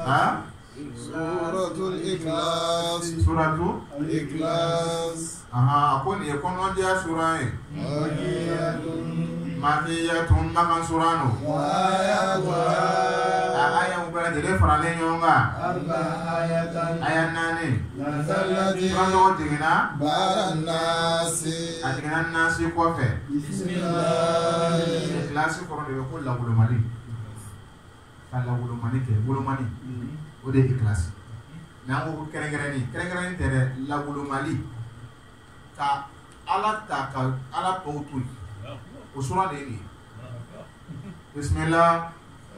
Suratul iklass. Suratul iklass. Aku ni kono dia surah ni. Makiyatun makan suranu. Ayat ubara jadi farale nyonga. Ayat nani. Surah tingina. Baran nasi. Tingina nasi kuafe. Bismillah. Ikhlas kono dia ko la bulumani. Kalau bulumani ke bulumani. Udah ikhlas. Nangu keren-keren ni tere la bulumali. Ka ala ta ka ala pautu. Usura ini. Bismillah.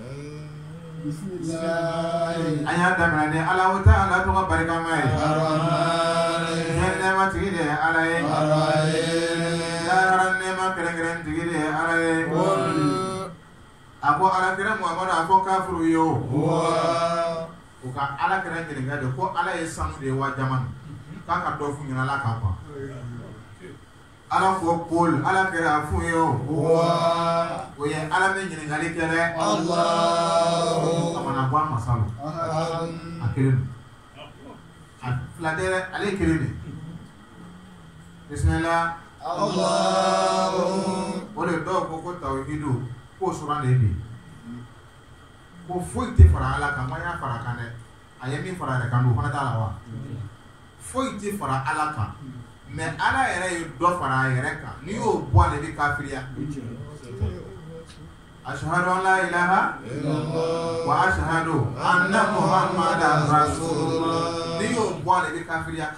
Bismillah. Ayat mana ni? Allah Taala tu apa berkamai? Ar-Rahman. Nama tinggi alai. Daran nama keren-keren tinggi alai. Aku ala kira Muhammad aku kafir yo. Uka ala keren-keren gado. Ko ala esam dewa zaman. Kakak dofu ni ala kapa. Ala ko pol ala kira fu yo. Oye ala me ni ngali kere. Allah. Amana bwa masalo. Akirin. Fladere ale kirin. Bismillah. Allah. Ole do ko tawhidu ko suran de. Ko foite fara ala kan maya fara kan de. Ayemi fara de kan do fana ta lawa. Foite fara ala kan. Mais ala yɛrɛ do fara yɛrɛ kan ni yo bɔ de bi kafiriya ashhadu an la ilaha illallah wa ashhadu anna muhammadan rasulullah ni yo bɔ de bi kafiriya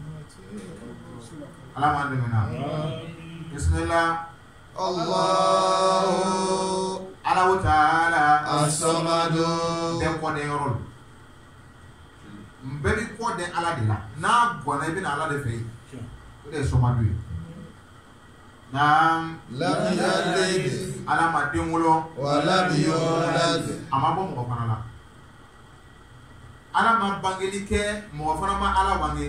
ala man de mena bismillah Allah ala taala as-samadu de ko de yorol mbeli ko de ala de la na gona bi na ala de fe udah somadu nam lam yalid ala ma dengulo wala yulad ama bo mo fana la ala ma bangeli ke mo fana ma ala bangi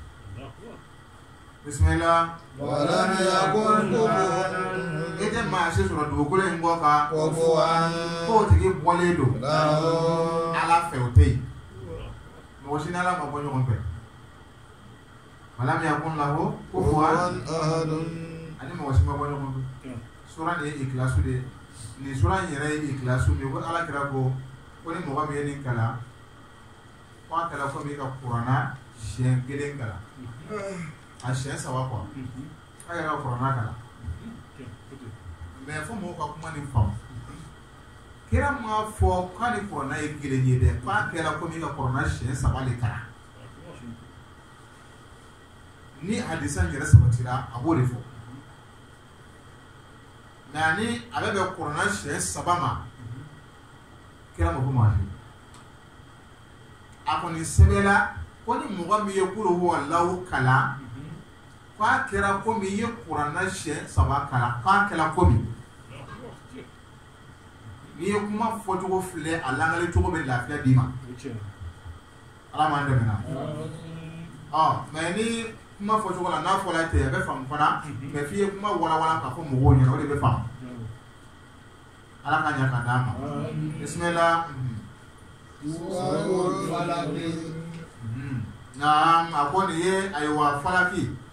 bismillah wala yakun kufuwan ete ma se sura do ko le ngo ka kufuwan ko tigi bole do lahu ala fewte mo sinala ma bo nyon pe malam yakun lahu kufuwan ahadun ani mo wasima bo nyon sura de ikhlasu de ni sura yere ikhlasu ni ko ala kira ko ni mo ga me ni kala ko kala ko mi ka qur'ana shen gelen kala a shen sawa ko ay ra qur'ana kala me fo mo ka kuma ni fam kira ma fo ko ni qur'ana e gelen ni de pa kala ko mi ka qur'ana shen sawa le kala ni hadisan yere sabatira abode fo nani abe be qur'ana shen sabama kira mo ko ma fi akoni sebela koni muga mi yekuru huwa law kala fa kira ko mi yekurana she saba kala fa kala ko mi kuma foto fle alangale to ko be lafiya dima ala man de mena mais ni kuma foto ko la na fola te be fam fana be fi kuma wala ka fo mo wonya o de be fam ala ka nya ka dama bismillah Surul falaq naam akoni ye aywa falaki